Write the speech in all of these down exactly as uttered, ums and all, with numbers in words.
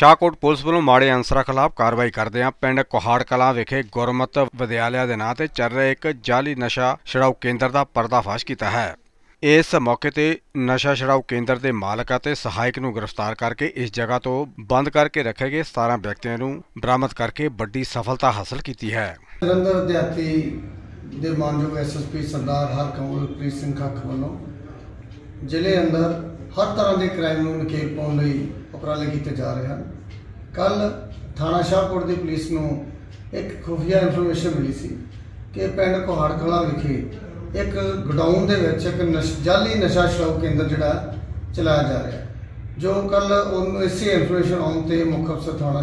Shahkot police वालों माड़े अंसरां खिलाफ कार्रवाई करदे पिंड कोहाड़ कलां विखे गुरमत विद्यालय के नां ते चल रहे एक जाली नशा छुड़ाऊ केंद्र का पर्दाफाश किया है। इस मौके ते नशा छुड़ाऊ केंद्र के मालक और सहायक नूं गिरफ्तार करके इस जगह तो बंद करके रखे गए सतारह व्यक्तियों नूं बरामद करके बड़ी सफलता हासिल की है। जलंधर विद्यार्थी दे मानयोग एस एस पी सरदार हरकमलप्रीत सिंह खख वालों जिले अंदर हर तरह के क्राइम नूं नकेल पाउण लई उपराले किए जा रहे हैं। कल थाना शाहकोट की पुलिस नूं एक खुफिया इन्फॉर्मेशन मिली सी कि पिंड कोहाड़ कलां विखे एक गोडाउन दे विच एक नश जाली नशा छुड़ाऊ केंद्र जिहड़ा चलाया जा रहा है। जो कल उन्होंने इसी इन्फॉर्मेशन आउण ते मुख अफसर थाना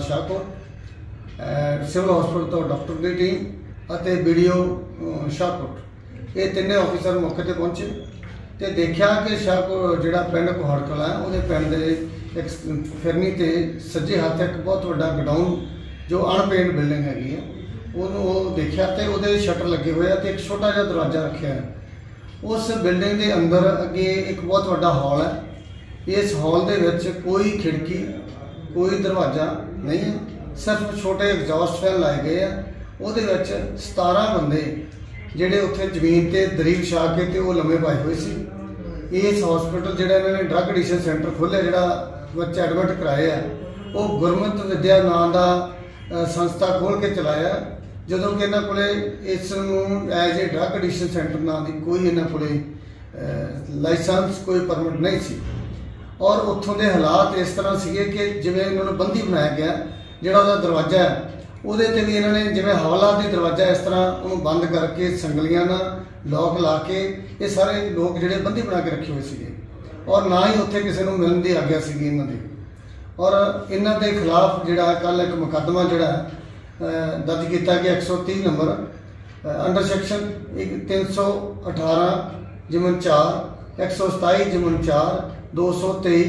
शाहकोट सिविल हॉस्पिटल तो डॉक्टर की टीम और बी डी ओ शाहकोट ये तीनों ऑफिसर मौके पर पहुंचे तो देखा कि शाहकोट जिहड़ा पिंड कोहाड़ कलां है उहदे पिंड दे एक फिरनी ते सज्जे हाथ एक बहुत बड़ा गोडाउन जो अनपेंट बिल्डिंग हैगी है उन्होंने देखा तो वो शटर लगे हुए तो एक छोटा जिहा दरवाजा रखा है। उस बिल्डिंग के अंदर अगे एक बहुत बड़ा हॉल है। इस हॉल के विच कोई खिड़की कोई दरवाजा नहीं है, सिर्फ छोटे एग्जॉस्ट फैन लाए गए हैं। वो सतारह बंदे जिहड़े उत्थे जमीन ते दरी विछा के ते वो लम्मे पाए हुए सी। इस हॉस्पिटल जिहड़ा इन्होंने ड्रग एडिशन सेंटर खोलिया जिहड़ा बच्चे एडमिट कराए है वो गुरमत विद्या नां दा संस्था खोल के चलाया जदों कि इन्हां कोले इस एज ए ड्रग एडिशन सेंटर नां दी कोई इन्हां कोले लाइसेंस कोई परमिट नहीं सी। और उत्थों के हालात इस तरह सीगे कि जिवें इन्होंने बंदी बनाया गया जिहड़ा उहदा दरवाजा है उहदे ते भी इन्होंने जिवें हवालाती दरवाजा इस तरह उन्होंने बंद करके संगलियां नाल लॉक ला के ये सारे लोग जिहड़े बंदी बना के रखे हुए सीगे और ना ही उत्थे किसी को मिलने की आग्या सी इन्हां दी। और इन्हां दे खिलाफ जिहड़ा कल एक मुकदमा जिहड़ा दर्ज किया गया एक सौ तीह नंबर अंडर सैक्शन एक तीन सौ अठारह जिमन चार एक सौ सताई जिमन चार दो सौ तेई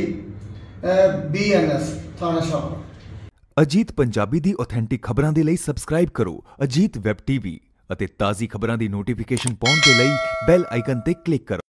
बी एन एस थाना शाहकोट। अजीत पंजाबी दी ऑथेंटिक खबरां दे लई सबसक्राइब करो अजीत वैब टीवी ਅਤੇ ਤਾਜ਼ੀ ਖਬਰਾਂ ਦੀ ਨੋਟੀਫਿਕੇਸ਼ਨ ਪਾਉਣ ਦੇ ਲਈ ਬੈਲ ਆਈਕਨ ਤੇ ਕਲਿੱਕ ਕਰੋ।